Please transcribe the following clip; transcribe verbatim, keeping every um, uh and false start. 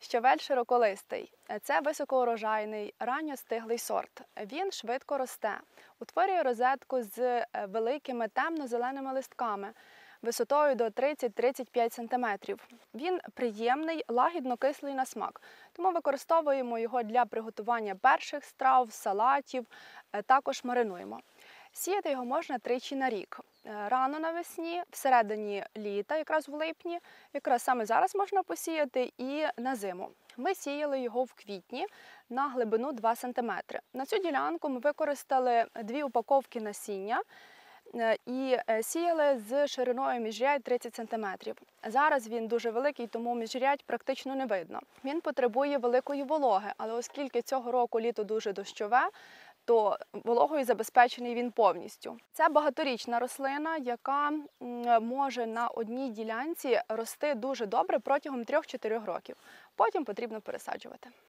Щавель широколистий – це високоурожайний, ранньостиглий сорт. Він швидко росте, утворює розетку з великими темно-зеленими листками висотою до тридцять-тридцять п'ять сантиметрів. Він приємний, лагідно-кислий на смак, тому використовуємо його для приготування перших страв, салатів, також маринуємо. Сіяти його можна тричі на рік. Рано навесні, всередині літа, якраз в липні, якраз саме зараз можна посіяти, і на зиму. Ми сіяли його в квітні на глибину два сантиметри. На цю ділянку ми використали дві упаковки насіння і сіяли з шириною міжрядь тридцять сантиметрів. Зараз він дуже великий, тому міжрядь практично не видно. Він потребує великої вологи, але оскільки цього року літо дуже дощове, то вологою забезпечений він повністю. Це багаторічна рослина, яка може на одній ділянці рости дуже добре протягом трьох-чотирьох років. Потім потрібно пересаджувати.